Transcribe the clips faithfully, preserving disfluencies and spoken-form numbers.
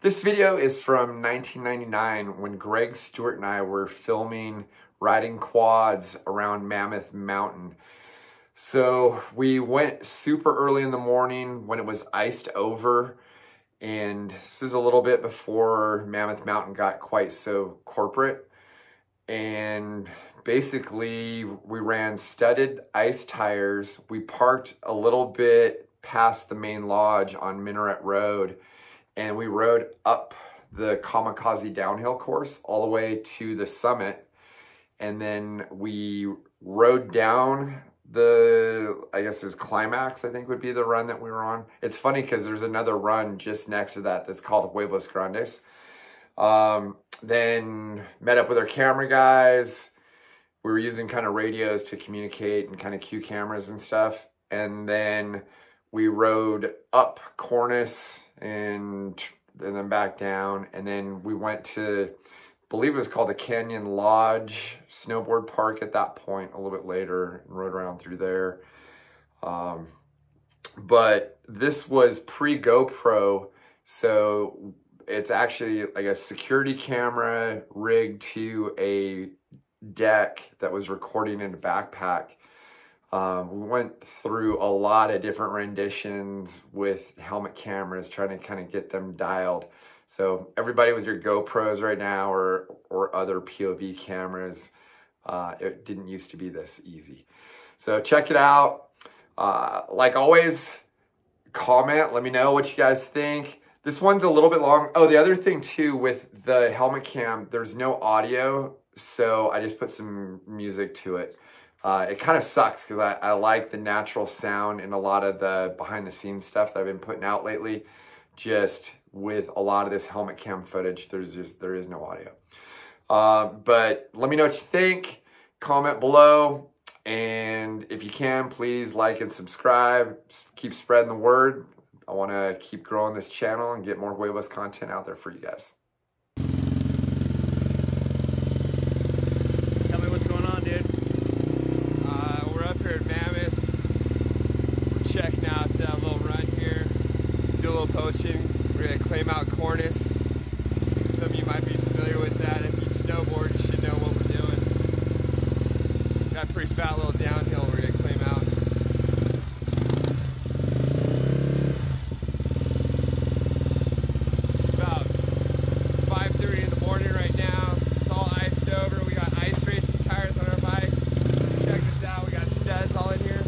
This video is from nineteen ninety-nine when Greg, Stuart, and I were filming riding quads around Mammoth Mountain. So we went super early in the morning when it was iced over, and this is a little bit before Mammoth Mountain got quite so corporate. And basically we ran studded ice tires. We parked a little bit past the main lodge on Minaret Road, and we rode up the Kamikaze Downhill course all the way to the summit. And then we rode down the, I guess it was Climax, I think would be the run that we were on. It's funny because there's another run just next to that that's called Huevos Grandes. Um, then met up with our camera guys. We were using kind of radios to communicate and kind of cue cameras and stuff. And then we rode up Cornice and, and then back down. And then we went to, I believe it was called the Canyon Lodge snowboard park at that point, a little bit later, and rode around through there. Um, but this was pre-GoPro, so it's actually like a security camera rigged to a deck that was recording in a backpack. Um, we went through a lot of different renditions with helmet cameras, trying to kind of get them dialed. So everybody with your GoPros right now or, or other P O V cameras, uh, it didn't used to be this easy. So check it out. Uh, like always, comment, let me know what you guys think. This one's a little bit long. Oh, the other thing too with the helmet cam, there's no audio, so I just put some music to it. Uh, it kind of sucks because I, I like the natural sound in a lot of the behind the scenes stuff that I've been putting out lately. Just with a lot of this helmet cam footage, there's just, there is no audio. Uh, but let me know what you think, comment below, and if you can, please like and subscribe, keep spreading the word. I want to keep growing this channel and get more Huevos content out there for you guys. Tell me what's going on, dude. Uh, we're up here at Mammoth. We're checking out that little run here. Do a little poaching. We're gonna claim out Cornice. Some of you might be familiar with that. If you snowboard, you should know what we're doing. Got a pretty fat little downhill we're gonna claim out. It's about five thirty in the morning right now. It's all iced over. We got ice racing tires on our bikes. Check this out. We got studs all in here.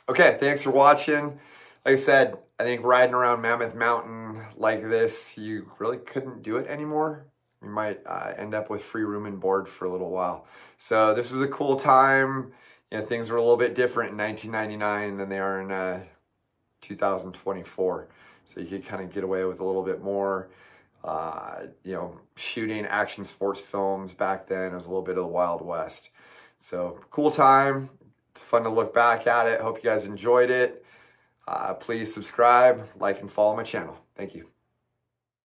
Okay, thanks for watching. Like I said, I think riding around Mammoth Mountain like this, you really couldn't do it anymore. You might uh, end up with free room and board for a little while. So this was a cool time. You know, things were a little bit different in nineteen ninety-nine than they are in uh, two thousand twenty-four. So you could kind of get away with a little bit more. Uh, you know, shooting action sports films back then. It was a little bit of the Wild West. So cool time. It's fun to look back at it. Hope you guys enjoyed it. Uh, please subscribe, like, and follow my channel. Thank you.